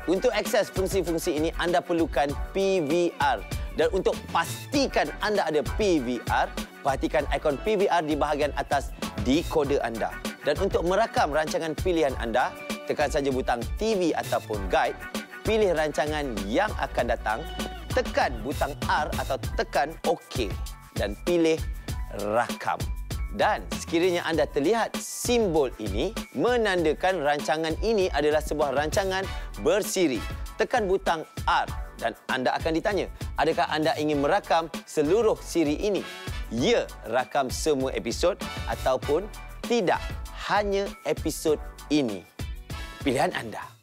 Untuk akses fungsi-fungsi ini, anda perlukan PVR. Dan untuk pastikan anda ada PVR, perhatikan ikon PVR di bahagian atas dekoder anda. Dan untuk merakam rancangan pilihan anda, tekan saja butang TV ataupun guide, pilih rancangan yang akan datang, tekan butang R atau tekan OK dan pilih rakam. Dan sekiranya anda terlihat simbol ini, menandakan rancangan ini adalah sebuah rancangan bersiri. Tekan butang R dan anda akan ditanya, adakah anda ingin merakam seluruh siri ini? Ya, rakam semua episod ataupun tidak, hanya episod ini. Pilihan anda.